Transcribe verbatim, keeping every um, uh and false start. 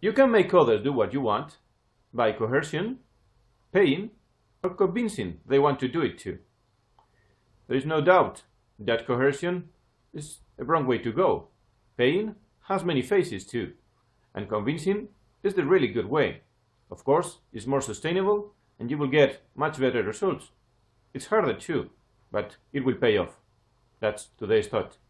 You can make others do what you want by coercion, paying, or convincing they want to do it too. There is no doubt that coercion is a wrong way to go. Paying has many faces too, and convincing is the really good way. Of course, it's more sustainable and you will get much better results. It's harder too, but it will pay off. That's today's thought.